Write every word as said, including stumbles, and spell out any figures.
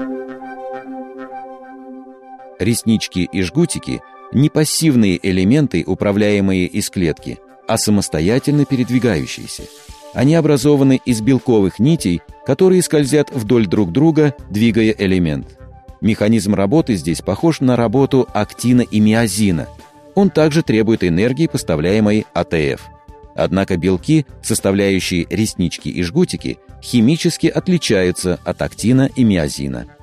Реснички и жгутики – не пассивные элементы, управляемые из клетки, а самостоятельно передвигающиеся. Они образованы из белковых нитей, которые скользят вдоль друг друга, двигая элемент. Механизм работы здесь похож на работу актина и миозина. Он также требует энергии, поставляемой А Т Ф. Однако белки, составляющие реснички и жгутики, химически отличаются от актина и миозина.